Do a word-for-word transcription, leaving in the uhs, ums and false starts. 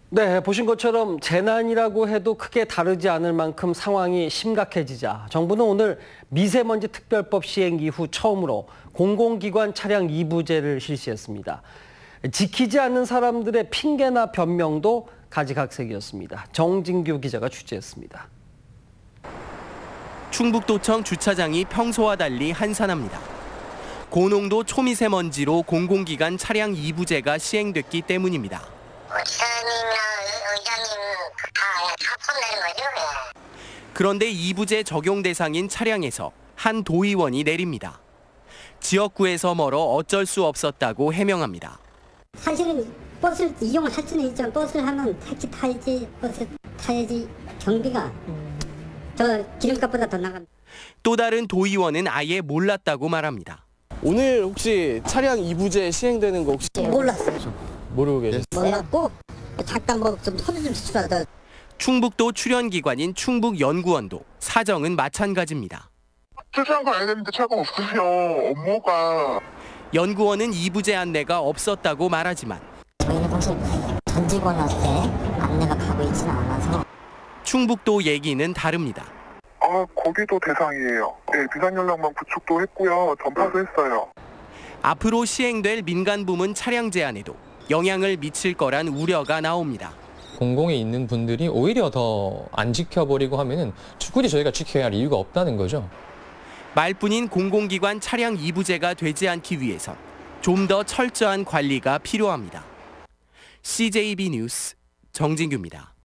네, 보신 것처럼 재난이라고 해도 크게 다르지 않을 만큼 상황이 심각해지자 정부는 오늘 미세먼지 특별법 시행 이후 처음으로 공공기관 차량 이부제를 실시했습니다. 지키지 않는 사람들의 핑계나 변명도 가지각색이었습니다. 정진규 기자가 취재했습니다. 충북도청 주차장이 평소와 달리 한산합니다. 고농도 초미세먼지로 공공기관 차량 이부제가 시행됐기 때문입니다. 기사님이나 의장님 다 사건 내는 거죠. 그런데 이부제 적용 대상인 차량에서 한 도의원이 내립니다. 지역구에서 멀어 어쩔 수 없었다고 해명합니다. 사실은 버스를 이용할 수는 있죠. 버스를 하면 택시 타야지, 버스 타야지 경비가 더 기름값보다 더 나갑니다. 또 다른 도의원은 아예 몰랐다고 말합니다. 오늘 혹시 차량 이부제 시행되는 거 혹시 몰랐어요. 모르고 계셨어요? 몰랐고 잠깐 뭐좀 소리 좀 치더라도. 충북도 출연기관인 충북연구원도 사정은 마찬가지입니다. 출장 가야 되는데 차가 없으면 업무가. 연구원은 이부제 안내가 없었다고 말하지만 저희는 사실 전 직원한테 안내가 가고 있지는 않아서. 충북도 얘기는 다릅니다. 아, 거기도 대상이에요. 네, 비상연락망 구축도 했고요. 전파도 했어요. 앞으로 시행될 민간부문 차량 제한에도 영향을 미칠 거란 우려가 나옵니다. 공공에 있는 분들이 오히려 더 안 지켜버리고 하면은 굳이 저희가 지켜야 할 이유가 없다는 거죠. 말뿐인 공공기관 차량 이부제가 되지 않기 위해선 좀 더 철저한 관리가 필요합니다. 씨제이비 뉴스 정진규입니다.